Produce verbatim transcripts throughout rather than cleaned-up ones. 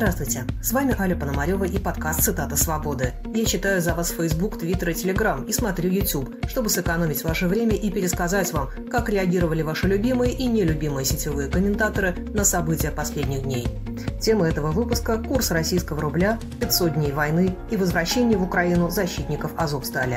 Здравствуйте, с вами Аля Пономарева и подкаст «Цитата свободы». Я читаю за вас Facebook, Twitter и Telegram и смотрю YouTube, чтобы сэкономить ваше время и пересказать вам, как реагировали ваши любимые и нелюбимые сетевые комментаторы на события последних дней. Тема этого выпуска – курс российского рубля, пятьсот дней войны и возвращение в Украину защитников Азовстали.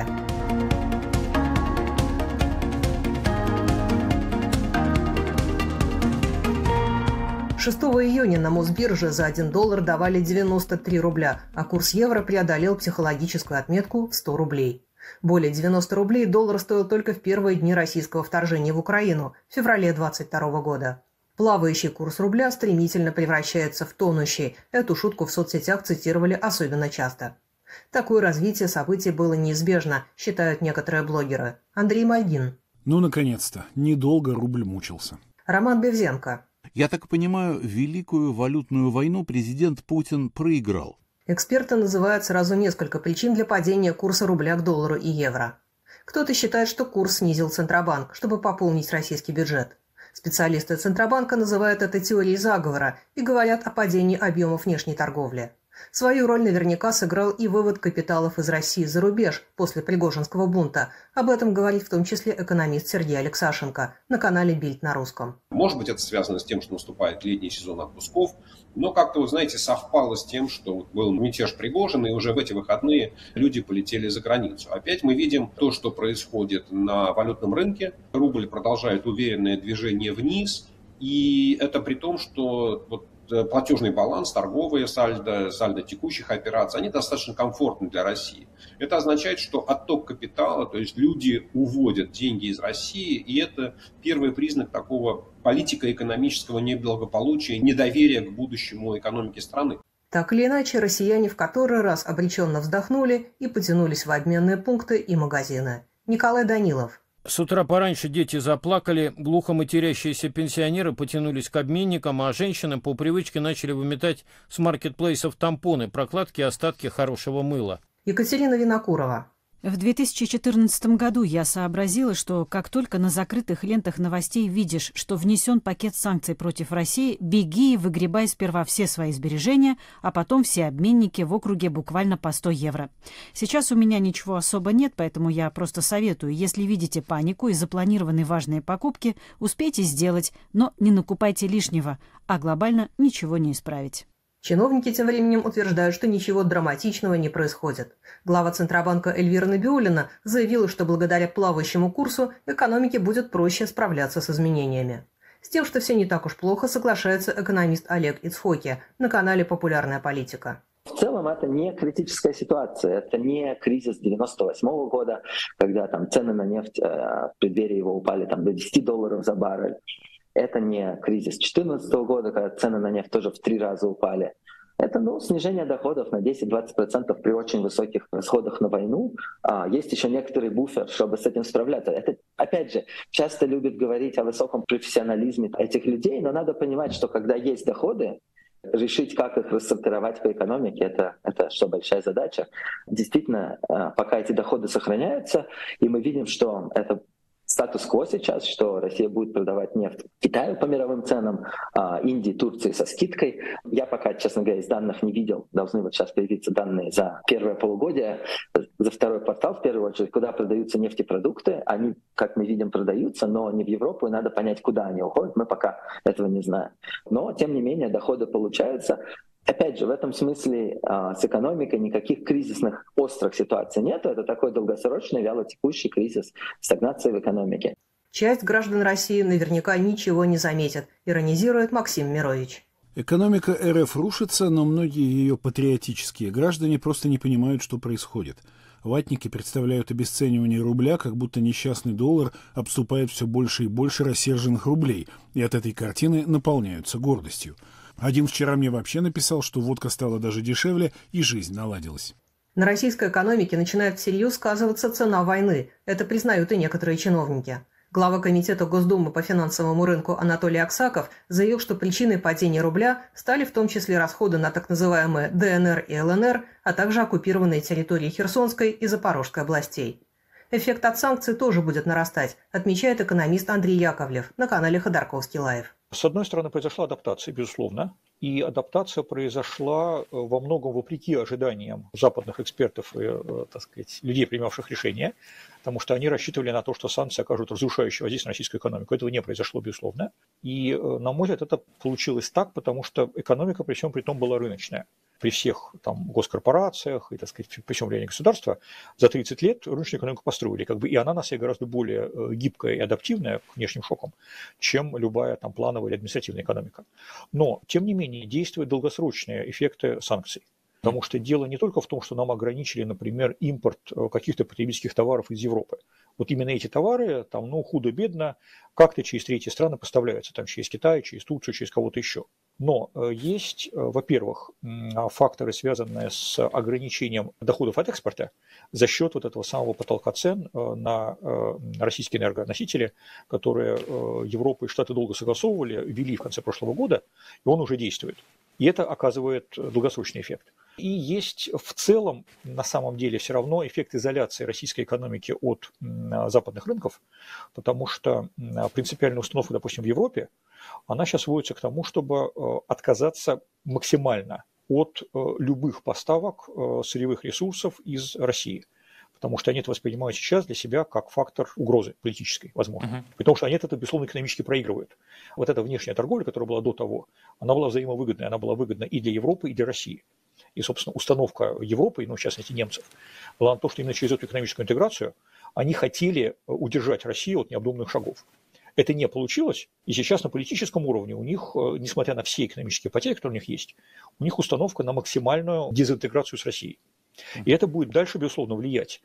шестого июня на Мосбирже за один доллар давали девяносто три рубля, а курс евро преодолел психологическую отметку в сто рублей. Более девяноста рублей доллар стоил только в первые дни российского вторжения в Украину в феврале двадцать второго года. Плавающий курс рубля стремительно превращается в тонущий. Эту шутку в соцсетях цитировали особенно часто. Такое развитие событий было неизбежно, считают некоторые блогеры. Андрей Мальгин. Ну, наконец-то. Недолго рубль мучился. Роман Бевзенко. Я так понимаю, великую валютную войну президент Путин проиграл. Эксперты называют сразу несколько причин для падения курса рубля к доллару и евро. Кто-то считает, что курс снизил Центробанк, чтобы пополнить российский бюджет. Специалисты Центробанка называют это теорией заговора и говорят о падении объемов внешней торговли. Свою роль наверняка сыграл и вывод капиталов из России за рубеж после Пригожинского бунта. Об этом говорит в том числе экономист Сергей Алексашенко на канале «Бильд» на русском. Может быть, это связано с тем, что наступает летний сезон отпусков, но как-то, вы знаете, совпало с тем, что был мятеж Пригожина, и уже в эти выходные люди полетели за границу. Опять мы видим то, что происходит на валютном рынке. Рубль продолжает уверенное движение вниз, и это при том, что вот платежный баланс, торговые сальдо, сальдо текущих операций, они достаточно комфортны для России. Это означает, что отток капитала, то есть люди уводят деньги из России, и это первый признак такого политико-экономического неблагополучия, недоверия к будущему экономике страны. Так или иначе, россияне в который раз обреченно вздохнули и потянулись в обменные пункты и магазины. Николай Данилов. С утра пораньше дети заплакали, глухо матерящиеся пенсионеры потянулись к обменникам, а женщины по привычке начали выметать с маркетплейсов тампоны, прокладки и остатки хорошего мыла. Екатерина Винокурова. В две тысячи четырнадцатом году я сообразила, что как только на закрытых лентах новостей видишь, что внесен пакет санкций против России, беги и выгребай сперва все свои сбережения, а потом все обменники в округе буквально по сто евро. Сейчас у меня ничего особо нет, поэтому я просто советую, если видите панику и запланированные важные покупки, успейте сделать, но не накупайте лишнего, а глобально ничего не исправить. Чиновники тем временем утверждают, что ничего драматичного не происходит. Глава Центробанка Эльвира Набиуллина заявила, что благодаря плавающему курсу экономике будет проще справляться с изменениями. С тем, что все не так уж плохо, соглашается экономист Олег Ицхоки на канале «Популярная политика». В целом это не критическая ситуация, это не кризис девяносто восьмого года, когда там цены на нефть э, в преддверии его упали там, до десяти долларов за баррель. Это не кризис две тысячи четырнадцатого года, когда цены на нефть тоже в три раза упали. Это ну, снижение доходов на десять-двадцать процентов при очень высоких расходах на войну. А, есть еще некоторый буфер, чтобы с этим справляться. Это, опять же, часто любят говорить о высоком профессионализме этих людей, но надо понимать, что когда есть доходы, решить, как их рассортировать по экономике, это, это что, большая задача. Действительно, пока эти доходы сохраняются, и мы видим, что это статус-кво сейчас, что Россия будет продавать нефть Китаю по мировым ценам, Индии, Турции со скидкой. Я пока, честно говоря, из данных не видел. Должны вот сейчас появиться данные за первое полугодие, за второй квартал в первую очередь, куда продаются нефтепродукты. Они, как мы видим, продаются, но не в Европу, и надо понять, куда они уходят. Мы пока этого не знаем. Но, тем не менее, доходы получаются. Опять же, в этом смысле а, с экономикой никаких кризисных острых ситуаций нет. Это такой долгосрочный, вялотекущий кризис, стагнации в экономике. Часть граждан России наверняка ничего не заметит, иронизирует Максим Мирович. Экономика эр эф рушится, но многие ее патриотические граждане просто не понимают, что происходит. Ватники представляют обесценивание рубля, как будто несчастный доллар обступает все больше и больше рассерженных рублей, и от этой картины наполняются гордостью. Один вчера мне вообще написал, что водка стала даже дешевле, и жизнь наладилась. На российской экономике начинает всерьез сказываться цена войны. Это признают и некоторые чиновники. Глава комитета Госдумы по финансовому рынку Анатолий Аксаков заявил, что причиной падения рубля стали в том числе расходы на так называемые дэ эн эр и эл эн эр, а также оккупированные территории Херсонской и Запорожской областей. Эффект от санкций тоже будет нарастать, отмечает экономист Андрей Яковлев на канале Ходорковский Лайв. С одной стороны, произошла адаптация, безусловно, и адаптация произошла во многом вопреки ожиданиям западных экспертов и, так сказать, людей, принимавших решения, потому что они рассчитывали на то, что санкции окажут разрушающее воздействие на российскую экономику. Этого не произошло, безусловно. И, на мой взгляд, это получилось так, потому что экономика при всем при том была рыночная. При всех там госкорпорациях и, так сказать, при всем влиянии государства за тридцать лет рыночную экономику построили. Как бы, и она на себе гораздо более гибкая и адаптивная к внешним шокам, чем любая там плановая или административная экономика. Но, тем не менее, действуют долгосрочные эффекты санкций. Потому что дело не только в том, что нам ограничили, например, импорт каких-то потребительских товаров из Европы. Вот именно эти товары, там, ну, худо-бедно, как-то через третьи страны поставляются, там, через Китай, через Турцию, через кого-то еще. Но есть, во-первых, факторы, связанные с ограничением доходов от экспорта за счет вот этого самого потолка цен на российские энергоносители, которые Европа и Штаты долго согласовывали, ввели в конце прошлого года, и он уже действует. И это оказывает долгосрочный эффект. И есть в целом, на самом деле, все равно эффект изоляции российской экономики от западных рынков, потому что принципиальная установка, допустим, в Европе, она сейчас сводится к тому, чтобы отказаться максимально от любых поставок сырьевых ресурсов из России. Потому что они это воспринимают сейчас для себя как фактор угрозы политической, возможно. Uh-huh. Потому что они это, безусловно, экономически проигрывают. Вот эта внешняя торговля, которая была до того, она была взаимовыгодной, она была выгодна и для Европы, и для России. И, собственно, установка Европы, ну, в частности, немцев, была на то, что именно через эту экономическую интеграцию они хотели удержать Россию от необдуманных шагов. Это не получилось, и сейчас на политическом уровне у них, несмотря на все экономические потери, которые у них есть, у них установка на максимальную дезинтеграцию с Россией. И это будет дальше, безусловно, влиять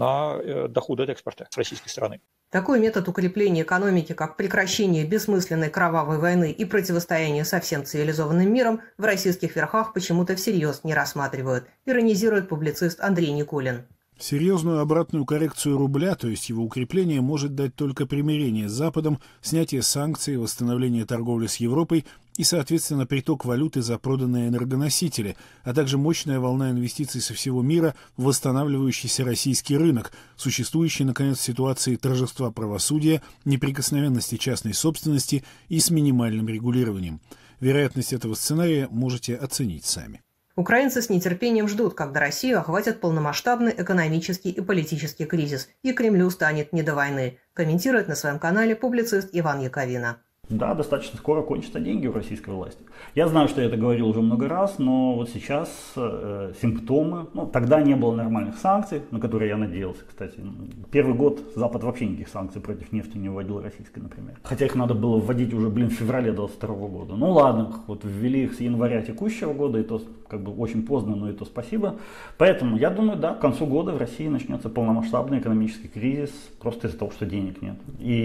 на доходы от экспорта с российской стороны. Такой метод укрепления экономики, как прекращение бессмысленной кровавой войны и противостояние со всем цивилизованным миром, в российских верхах почему-то всерьез не рассматривают, иронизирует публицист Андрей Никулин. Серьезную обратную коррекцию рубля, то есть его укрепление, может дать только примирение с Западом, снятие санкций, восстановление торговли с Европой и, соответственно, приток валюты за проданные энергоносители, а также мощная волна инвестиций со всего мира в восстанавливающийся российский рынок, существующий, наконец, в ситуации торжества правосудия, неприкосновенности частной собственности и с минимальным регулированием. Вероятность этого сценария можете оценить сами. Украинцы с нетерпением ждут, когда Россию охватит полномасштабный экономический и политический кризис, и Кремлю станет не до войны, комментирует на своем канале публицист Иван Яковина. Да, достаточно скоро кончатся деньги у российской власти. Я знаю, что я это говорил уже много раз, но вот сейчас э, симптомы, ну, тогда не было нормальных санкций, на которые я надеялся, кстати. Первый год Запад вообще никаких санкций против нефти не вводил, российской, например. Хотя их надо было вводить уже, блин, в феврале двадцать второго года. Ну ладно, вот ввели их с января текущего года, и то как бы очень поздно, но и то спасибо. Поэтому я думаю, да, к концу года в России начнется полномасштабный экономический кризис, просто из-за того, что денег нет.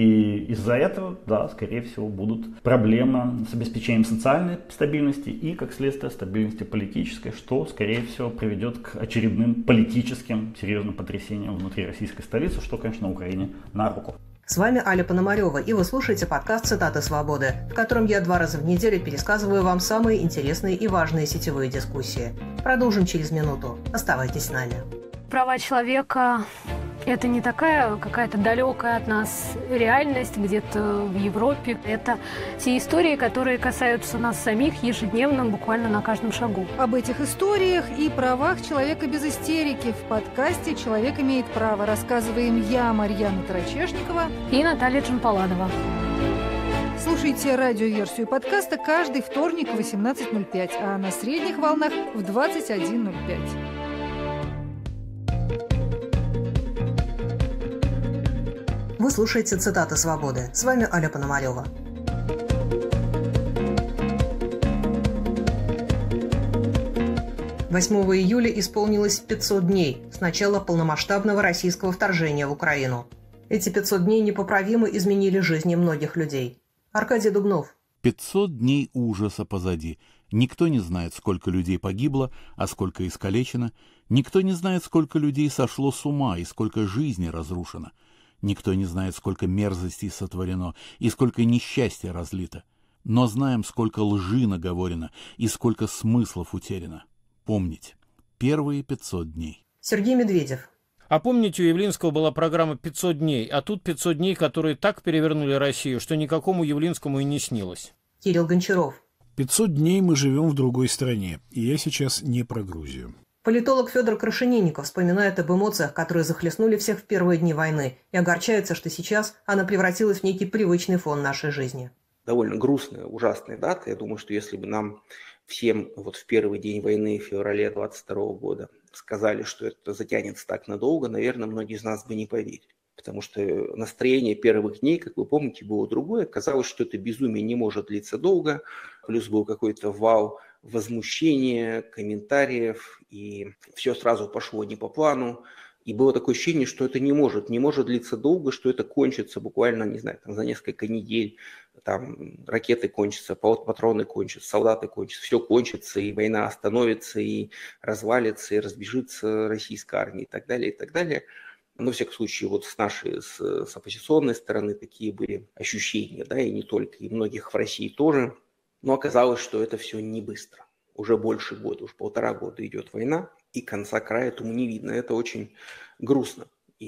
И из-за этого, да, скорее всего, будут проблемы с обеспечением социальной стабильности и, как следствие, стабильности политической, что, скорее всего, приведет к очередным политическим серьезным потрясениям внутри российской столицы, что, конечно, Украине на руку. С вами Аля Пономарева, и вы слушаете подкаст «Цитаты свободы», в котором я два раза в неделю пересказываю вам самые интересные и важные сетевые дискуссии. Продолжим через минуту. Оставайтесь с нами. Права человека – это не такая какая-то далекая от нас реальность где-то в Европе. Это те истории, которые касаются нас самих ежедневно, буквально на каждом шагу. Об этих историях и правах человека без истерики в подкасте «Человек имеет право» рассказываем я, Марьяна Тарачешникова и Наталья Джампаладова. Слушайте радиоверсию подкаста каждый вторник в восемнадцать ноль пять, а на средних волнах в двадцать один ноль пять. Вы слушаете «Цитаты свободы». С вами Аля Пономарева. восьмого июля исполнилось пятьсот дней с начала полномасштабного российского вторжения в Украину. Эти пятьсот дней непоправимо изменили жизни многих людей. Аркадий Дубнов. пятьсот дней ужаса позади. Никто не знает, сколько людей погибло, а сколько искалечено. Никто не знает, сколько людей сошло с ума и сколько жизней разрушено. Никто не знает, сколько мерзостей сотворено и сколько несчастья разлито. Но знаем, сколько лжи наговорено и сколько смыслов утеряно. Помните, первые пятьсот дней. Сергей Медведев. А помните, у Явлинского была программа «пятьсот дней», а тут пятьсот дней, которые так перевернули Россию, что никакому Явлинскому и не снилось. Кирилл Гончаров. пятьсот дней мы живем в другой стране, и я сейчас не про Грузию. Политолог Федор Крашенинников вспоминает об эмоциях, которые захлестнули всех в первые дни войны, и огорчается, что сейчас она превратилась в некий привычный фон нашей жизни. Довольно грустная, ужасная дата. Я думаю, что если бы нам всем вот в первый день войны, в феврале двадцать второго года, сказали, что это затянется так надолго, наверное, многие из нас бы не поверили. Потому что настроение первых дней, как вы помните, было другое. Казалось, что это безумие не может длиться долго. Плюс был какой-то вал возмущения, комментариев, и все сразу пошло не по плану. И было такое ощущение, что это не может, не может длиться долго, что это кончится буквально, не знаю, там, за несколько недель. Там ракеты кончатся, патроны кончатся, солдаты кончатся, все кончится, и война остановится, и развалится, и разбежится российская армия, и так далее, и так далее. Но, во всяком случае, вот с нашей, с, с оппозиционной стороны такие были ощущения, да, и не только, и многих в России тоже. Но оказалось, что это все не быстро. Уже больше года, уж полтора года идет война, и конца края этому не видно. Это очень грустно.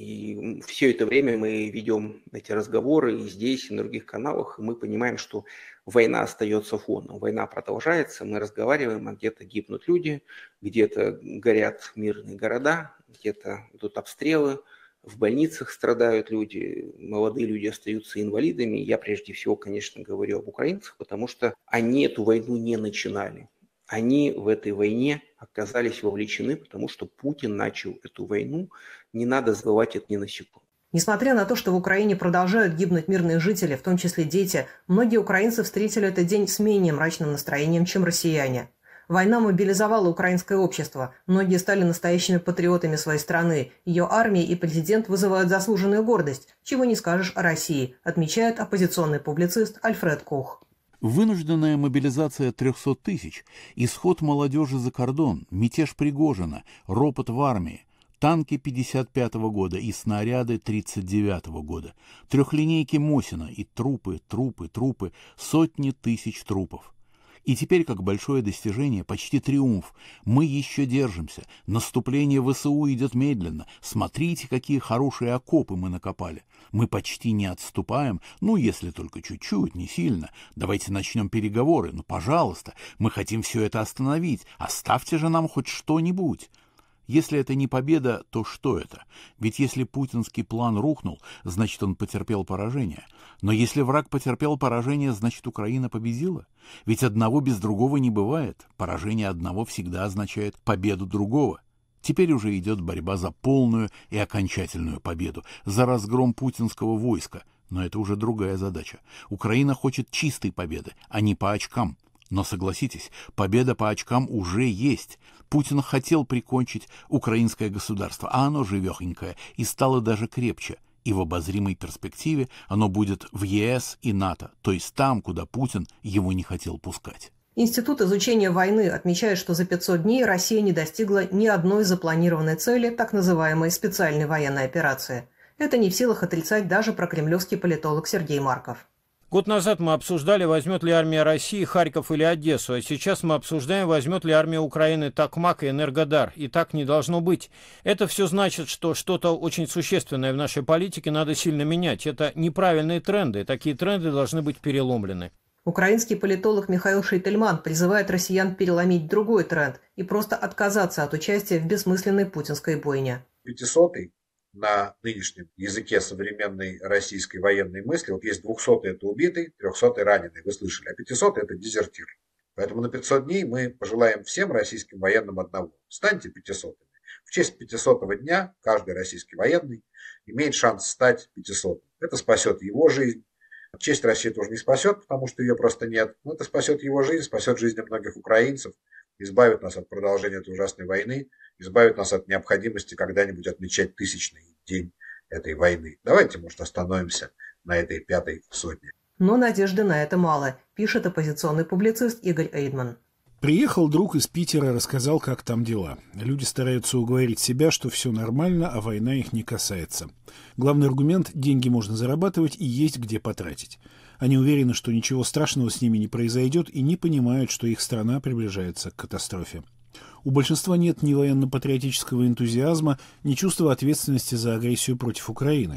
И все это время мы ведем эти разговоры и здесь, и на других каналах, и мы понимаем, что война остается фоном. Война продолжается, мы разговариваем, а где-то гибнут люди, где-то горят мирные города, где-то идут обстрелы, в больницах страдают люди, молодые люди остаются инвалидами. Я прежде всего, конечно, говорю об украинцах, потому что они эту войну не начинали. Они в этой войне оказались вовлечены, потому что Путин начал эту войну. Не надо забывать это ни на секунду. Несмотря на то, что в Украине продолжают гибнуть мирные жители, в том числе дети, многие украинцы встретили этот день с менее мрачным настроением, чем россияне. Война мобилизовала украинское общество. Многие стали настоящими патриотами своей страны. Ее армия и президент вызывают заслуженную гордость. Чего не скажешь о России, отмечает оппозиционный публицист Альфред Кох. Вынужденная мобилизация трехсот тысяч, исход молодежи за кордон, мятеж Пригожина, ропот в армии, танки пятьдесят пятого года и снаряды тридцать девятого года, трехлинейки Мосина и трупы, трупы, трупы, сотни тысяч трупов. И теперь, как большое достижение, почти триумф. Мы еще держимся. Наступление ВСУ идет медленно. Смотрите, какие хорошие окопы мы накопали. Мы почти не отступаем. Ну, если только чуть-чуть, не сильно. Давайте начнем переговоры. Ну, пожалуйста, мы хотим все это остановить. Оставьте же нам хоть что-нибудь. Если это не победа, то что это? Ведь если путинский план рухнул, значит, он потерпел поражение. Но если враг потерпел поражение, значит, Украина победила. Ведь одного без другого не бывает. Поражение одного всегда означает победу другого. Теперь уже идет борьба за полную и окончательную победу, за разгром путинского войска. Но это уже другая задача. Украина хочет чистой победы, а не по очкам. Но согласитесь, победа по очкам уже есть. Путин хотел прикончить украинское государство, а оно живехонькое и стало даже крепче. И в обозримой перспективе оно будет в ЕС и НАТО, то есть там, куда Путин его не хотел пускать. Институт изучения войны отмечает, что за пятьсот дней Россия не достигла ни одной запланированной цели так называемой специальной военной операции. Это не в силах отрицать даже прокремлевский политолог Сергей Марков. Год назад мы обсуждали, возьмет ли армия России Харьков или Одессу, а сейчас мы обсуждаем, возьмет ли армия Украины Токмак и Энергодар. И так не должно быть. Это все значит, что что-то очень существенное в нашей политике надо сильно менять. Это неправильные тренды, такие тренды должны быть переломлены. Украинский политолог Михаил Шейтельман призывает россиян переломить другой тренд и просто отказаться от участия в бессмысленной путинской бойне. пятисотый на нынешнем языке современной российской военной мысли. Вот есть двухсотый – это убитый, трехсотый – раненый, вы слышали, а пятисотый – это дезертир. Поэтому на пятьсот дней мы пожелаем всем российским военным одного. Станьте пятисотыми. В честь пятисотого дня каждый российский военный имеет шанс стать пятисотым. Это спасет его жизнь. Честь России тоже не спасет, потому что ее просто нет. Но это спасет его жизнь, спасет жизни многих украинцев, избавит нас от продолжения этой ужасной войны, избавит нас от необходимости когда-нибудь отмечать тысячный день этой войны. Давайте, может, остановимся на этой пятой сотне. Но надежды на это мало, пишет оппозиционный публицист Игорь Эйдман. Приехал друг из Питера, рассказал, как там дела. Люди стараются уговорить себя, что все нормально, а война их не касается. Главный аргумент – деньги можно зарабатывать и есть где потратить. Они уверены, что ничего страшного с ними не произойдет и не понимают, что их страна приближается к катастрофе. У большинства нет ни военно-патриотического энтузиазма, ни чувства ответственности за агрессию против Украины.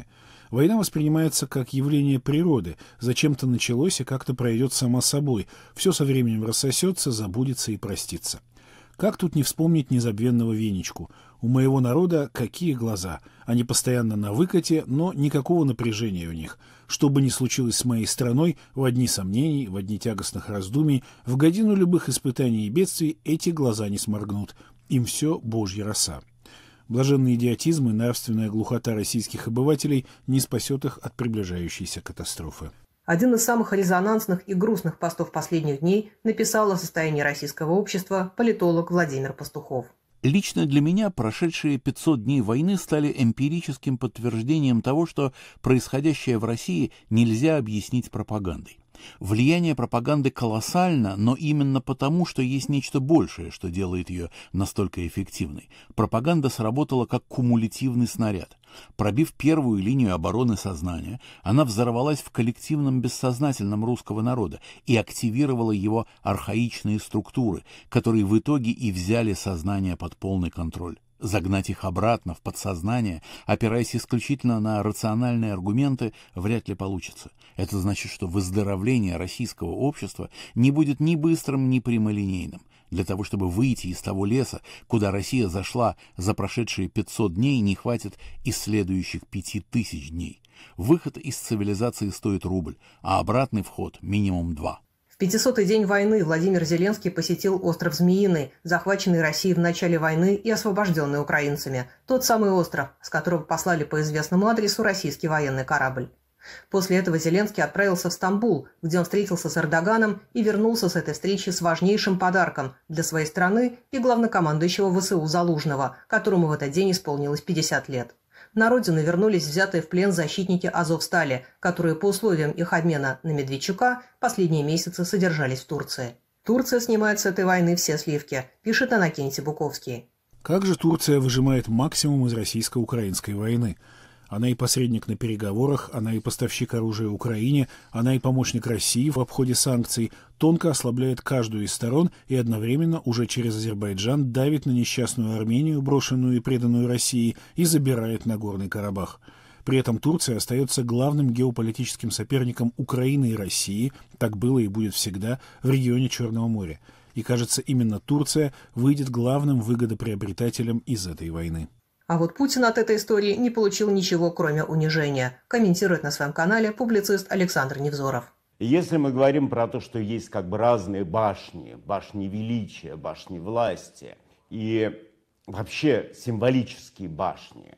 Война воспринимается как явление природы, зачем-то началось и как-то пройдет само собой, все со временем рассосется, забудется и простится. Как тут не вспомнить незабвенного Венечку? У моего народа какие глаза? Они постоянно на выкате, но никакого напряжения у них. Что бы ни случилось с моей страной, в одни сомнений, в одни тягостных раздумий, в годину любых испытаний и бедствий эти глаза не сморгнут. Им все божья роса. Блаженный идиотизм и нравственная глухота российских обывателей не спасет их от приближающейся катастрофы. Один из самых резонансных и грустных постов последних дней написал о состоянии российского общества политолог Владимир Пастухов. Лично для меня прошедшие пятьсот дней войны стали эмпирическим подтверждением того, что происходящее в России нельзя объяснить пропагандой. Влияние пропаганды колоссально, но именно потому, что есть нечто большее, что делает ее настолько эффективной. Пропаганда сработала как кумулятивный снаряд. Пробив первую линию обороны сознания, она взорвалась в коллективном бессознательном русского народа и активировала его архаичные структуры, которые в итоге и взяли сознание под полный контроль. Загнать их обратно в подсознание, опираясь исключительно на рациональные аргументы, вряд ли получится. Это значит, что выздоровление российского общества не будет ни быстрым, ни прямолинейным. Для того, чтобы выйти из того леса, куда Россия зашла за прошедшие пятьсот дней, не хватит и следующих пяти тысяч дней. Выход из цивилизации стоит рубль, а обратный вход минимум два. В пятисотый день войны Владимир Зеленский посетил остров Змеиный, захваченный Россией в начале войны и освобожденный украинцами. Тот самый остров, с которого послали по известному адресу российский военный корабль. После этого Зеленский отправился в Стамбул, где он встретился с Эрдоганом и вернулся с этой встречи с важнейшим подарком для своей страны и главнокомандующего ВСУ Залужного, которому в этот день исполнилось пятьдесят лет. На родину вернулись взятые в плен защитники Азовстали, которые по условиям их обмена на Медведчука последние месяцы содержались в Турции. Турция снимает с этой войны все сливки, пишет Иннокентий Буковский. Как же Турция выжимает максимум из российско-украинской войны? Она и посредник на переговорах, она и поставщик оружия Украине, она и помощник России в обходе санкций, тонко ослабляет каждую из сторон и одновременно уже через Азербайджан давит на несчастную Армению, брошенную и преданную России, и забирает Нагорный Карабах. При этом Турция остается главным геополитическим соперником Украины и России, так было и будет всегда, в регионе Черного моря. И, кажется, именно Турция выйдет главным выгодоприобретателем из этой войны. А вот Путин от этой истории не получил ничего, кроме унижения, комментирует на своем канале публицист Александр Невзоров. Если мы говорим про то, что есть как бы разные башни, башни величия, башни власти и вообще символические башни,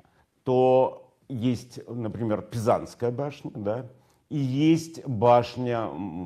то есть, например, Пизанская башня, да, и есть башня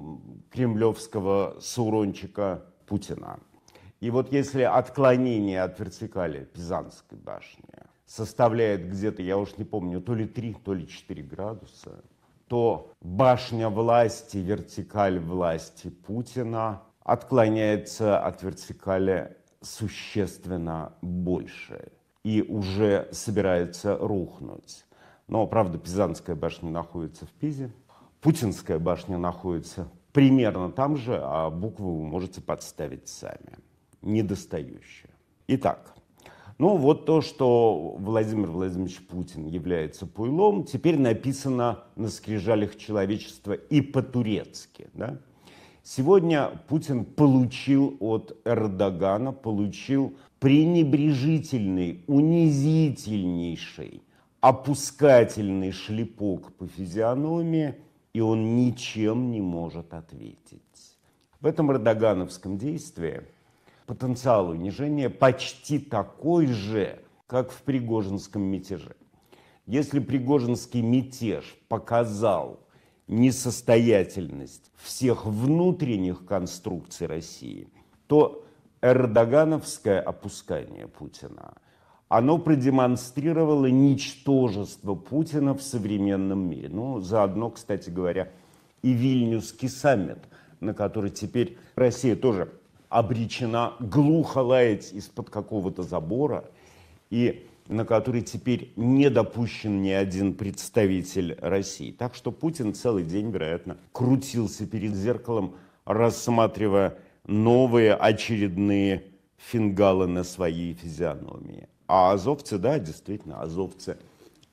кремлевского Саурончика Путина. И вот если отклонение от вертикали Пизанской башни составляет где-то, я уж не помню, то ли три, то ли четыре градуса, то башня власти, вертикаль власти Путина отклоняется от вертикали существенно больше и уже собирается рухнуть. Но, правда, Пизанская башня находится в Пизе, Путинская башня находится примерно там же, а букву вы можете подставить сами. Недостающее. Итак, ну вот то, что Владимир Владимирович Путин является пуйлом, теперь написано на скрижалях человечества и по-турецки. Да? Сегодня Путин получил от Эрдогана, получил пренебрежительный, унизительнейший, опускательный шлепок по физиономии, и он ничем не может ответить. В этом эрдогановском действии потенциал унижения почти такой же, как в Пригожинском мятеже. Если Пригожинский мятеж показал несостоятельность всех внутренних конструкций России, то эрдогановское опускание Путина, оно продемонстрировало ничтожество Путина в современном мире. Ну, заодно, кстати говоря, и Вильнюсский саммит, на который теперь Россия тоже обречена глухо лаять из-под какого-то забора, и на который теперь не допущен ни один представитель России. Так что Путин целый день, вероятно, крутился перед зеркалом, рассматривая новые очередные фингалы на своей физиономии. А азовцы, да, действительно, азовцы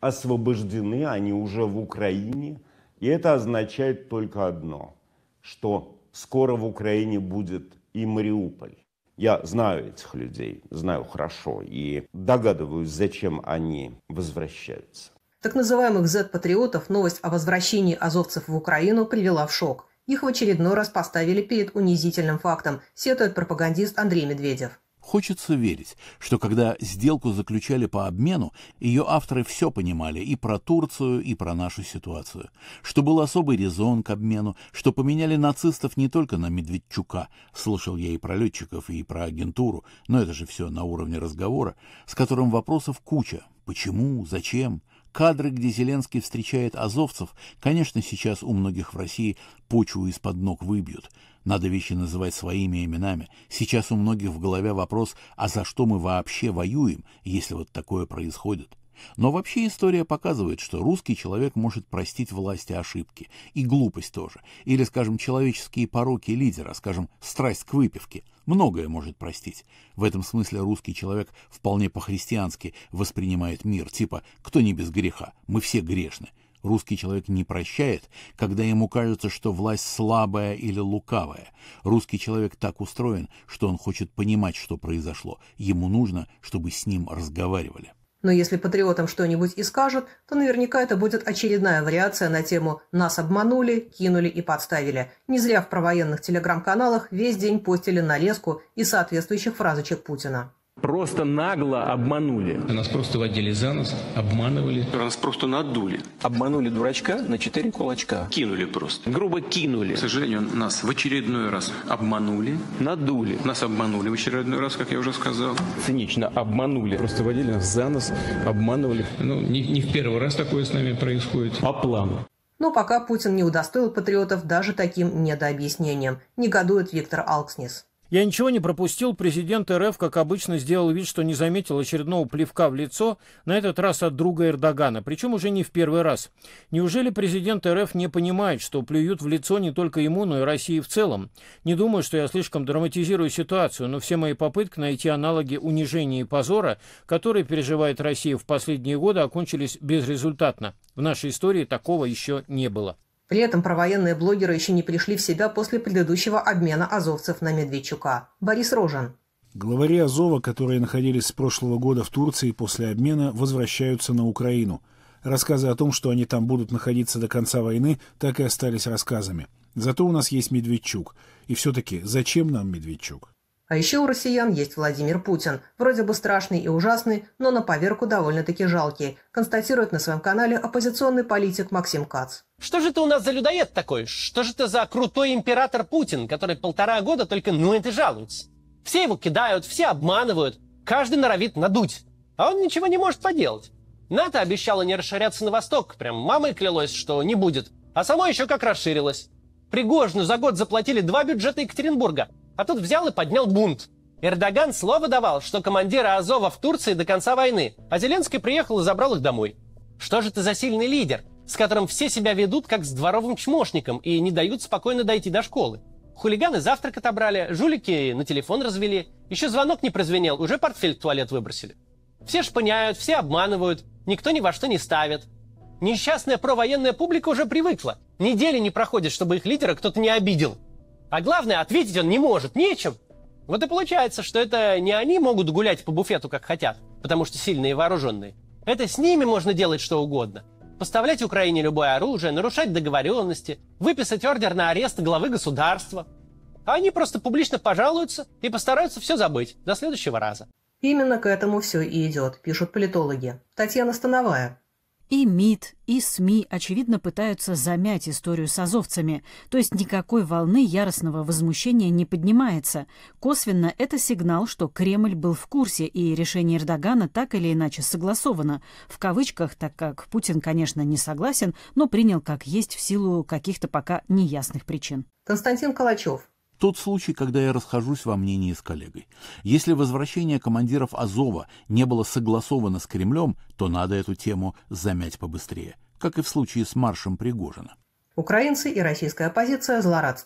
освобождены, они уже в Украине. И это означает только одно, что скоро в Украине будет и Мариуполь. Я знаю этих людей, знаю хорошо и догадываюсь, зачем они возвращаются. Так называемых зет-патриотов новость о возвращении азовцев в Украину привела в шок. Их в очередной раз поставили перед унизительным фактом, сетует пропагандист Андрей Медведев. Хочется верить, что когда сделку заключали по обмену, ее авторы все понимали и про Турцию, и про нашу ситуацию. Что был особый резон к обмену, что поменяли нацистов не только на Медведчука, слышал я и про летчиков, и про агентуру, но это же все на уровне разговора, с которым вопросов куча. Почему? Зачем? Кадры, где Зеленский встречает азовцев, конечно, сейчас у многих в России почву из-под ног выбьют. Надо вещи называть своими именами. Сейчас у многих в голове вопрос, а за что мы вообще воюем, если вот такое происходит? Но вообще история показывает, что русский человек может простить власти ошибки. И глупость тоже. Или, скажем, человеческие пороки лидера, скажем, страсть к выпивке. Многое может простить. В этом смысле русский человек вполне по-христиански воспринимает мир. Типа «кто не без греха? Мы все грешны». Русский человек не прощает, когда ему кажется, что власть слабая или лукавая. Русский человек так устроен, что он хочет понимать, что произошло. Ему нужно, чтобы с ним разговаривали. Но если патриотам что-нибудь и скажут, то наверняка это будет очередная вариация на тему «нас обманули, кинули и подставили». Не зря в провоенных телеграм-каналах весь день постили нарезку из соответствующих фразочек Путина. Просто нагло обманули. Нас просто водили за нос, обманывали. Нас просто надули. Обманули дурачка на четыре кулачка. Кинули просто. Грубо кинули. К сожалению, нас в очередной раз обманули. Надули. Нас обманули в очередной раз, как я уже сказал. Цинично обманули. Просто водили нас за нос, обманывали. Ну, не, не в первый раз такое с нами происходит. По плану. Но пока Путин не удостоил патриотов даже таким недообъяснением. Негодует Виктор Алкснис. Я ничего не пропустил. Президент РФ, как обычно, сделал вид, что не заметил очередного плевка в лицо, на этот раз от друга Эрдогана, причем уже не в первый раз. Неужели президент РФ не понимает, что плюют в лицо не только ему, но и России в целом? Не думаю, что я слишком драматизирую ситуацию, но все мои попытки найти аналоги унижения и позора, которые переживает Россия в последние годы, окончились безрезультатно. В нашей истории такого еще не было. При этом провоенные блогеры еще не пришли в себя после предыдущего обмена азовцев на Медведчука. Борис Рожен. Главари Азова, которые находились с прошлого года в Турции после обмена, возвращаются на Украину. Рассказы о том, что они там будут находиться до конца войны, так и остались рассказами. Зато у нас есть Медведчук. И все-таки зачем нам Медведчук? А еще у россиян есть Владимир Путин. Вроде бы страшный и ужасный, но на поверку довольно-таки жалкий, констатирует на своем канале оппозиционный политик Максим Кац. Что же это у нас за людоед такой? Что же это за крутой император Путин, который полтора года только ну это жалуется? Все его кидают, все обманывают, каждый норовит надуть. А он ничего не может поделать. НАТО обещало не расширяться на восток, прям мамой клялось, что не будет. А само еще как расширилось. Пригожину за год заплатили два бюджета Екатеринбурга. А тут взял и поднял бунт. Эрдоган слово давал, что командиры Азова в Турции до конца войны, а Зеленский приехал и забрал их домой. Что же это за сильный лидер, с которым все себя ведут как с дворовым чмошником и не дают спокойно дойти до школы? Хулиганы завтрак отобрали, жулики на телефон развели, еще звонок не прозвенел, уже портфель в туалет выбросили. Все шпыняют, все обманывают, никто ни во что не ставит. Несчастная провоенная публика уже привыкла. Недели не проходит, чтобы их лидера кто-то не обидел. А главное, ответить он не может, нечем. Вот и получается, что это не они могут гулять по буфету, как хотят, потому что сильные и вооруженные. Это с ними можно делать что угодно. Поставлять Украине любое оружие, нарушать договоренности, выписать ордер на арест главы государства. А они просто публично пожалуются и постараются все забыть до следующего раза. Именно к этому все и идет, пишут политологи. Татьяна Становая. И МИД, и СМИ, очевидно, пытаются замять историю с азовцами, то есть никакой волны яростного возмущения не поднимается. Косвенно это сигнал, что Кремль был в курсе, и решение Эрдогана так или иначе согласовано. В кавычках, так как Путин, конечно, не согласен, но принял как есть в силу каких-то пока неясных причин. Константин Калачев. Тот случай, когда я расхожусь во мнении с коллегой. Если возвращение командиров Азова не было согласовано с Кремлем, то надо эту тему замять побыстрее, как и в случае с маршем Пригожина. Украинцы и российская оппозиция злорадствуют.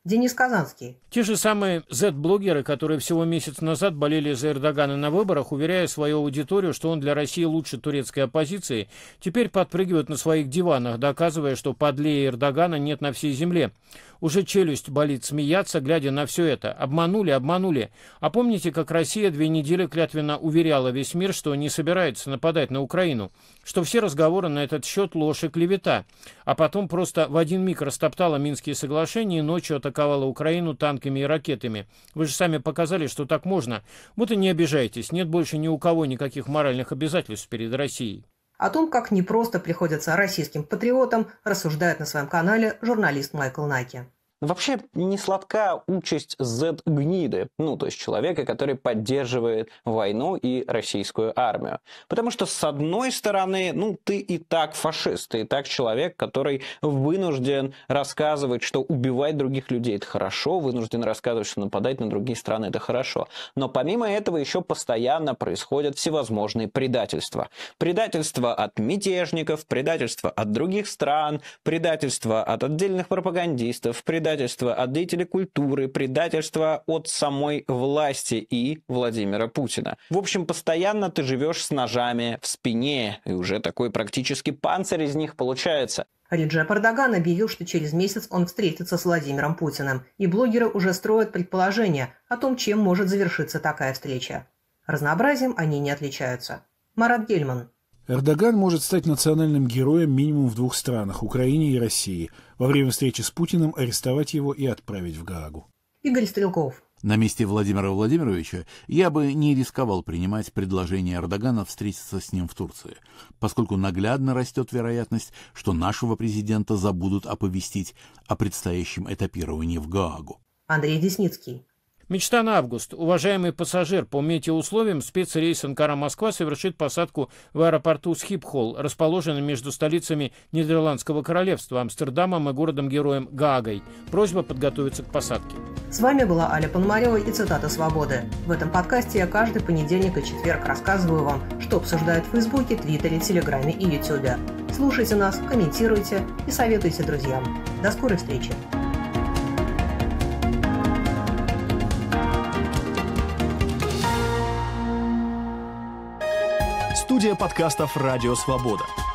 Денис Казанский. Те же самые зет-блогеры, которые всего месяц назад болели за Эрдогана на выборах, уверяя свою аудиторию, что он для России лучше турецкой оппозиции, теперь подпрыгивают на своих диванах, доказывая, что подлее Эрдогана нет на всей земле. Уже челюсть болит смеяться, глядя на все это. Обманули, обманули. А помните, как Россия две недели клятвенно уверяла весь мир, что не собирается нападать на Украину, что все разговоры на этот счет ложь и клевета, а потом просто в один миг растоптала Минские соглашения и ночью атаковала Украину танками и ракетами. Вы же сами показали, что так можно. Вот и не обижайтесь, нет больше ни у кого никаких моральных обязательств перед Россией. О том, как непросто приходится российским патриотам, рассуждает на своем канале журналист Майкл Наки. Вообще не сладка участь зет-гниды, ну, то есть человека, который поддерживает войну и российскую армию. Потому что, с одной стороны, ну, ты и так фашист, ты и так человек, который вынужден рассказывать, что убивать других людей – это хорошо, вынужден рассказывать, что нападать на другие страны – это хорошо. Но помимо этого еще постоянно происходят всевозможные предательства. Предательство от мятежников, предательство от других стран, предательство от отдельных пропагандистов, предательство предательство от деятелей культуры, предательство от самой власти и Владимира Путина. В общем, постоянно ты живешь с ножами в спине, и уже такой практически панцирь из них получается. Реджеп Эрдоган объявил, что через месяц он встретится с Владимиром Путиным, и блогеры уже строят предположения о том, чем может завершиться такая встреча. Разнообразием они не отличаются. Марат Гельман. Эрдоган может стать национальным героем минимум в двух странах – Украине и России. Во время встречи с Путиным арестовать его и отправить в Гаагу. Игорь Стрелков. На месте Владимира Владимировича я бы не рисковал принимать предложение Эрдогана встретиться с ним в Турции, поскольку наглядно растет вероятность, что нашего президента забудут оповестить о предстоящем этапировании в Гаагу. Андрей Десницкий. Мечта на август. Уважаемый пассажир, по метеоусловиям спецрейс Анкара-Москва совершит посадку в аэропорту Схипхол, расположенном между столицами Нидерландского королевства, Амстердамом и городом-героем Гаагой. Просьба подготовиться к посадке. С вами была Аля Пономарева и цитата «Свободы». В этом подкасте я каждый понедельник и четверг рассказываю вам, что обсуждают в Фейсбуке, Твиттере, Телеграме и Ютубе. Слушайте нас, комментируйте и советуйте друзьям. До скорой встречи! Студия подкастов «Радио Свобода».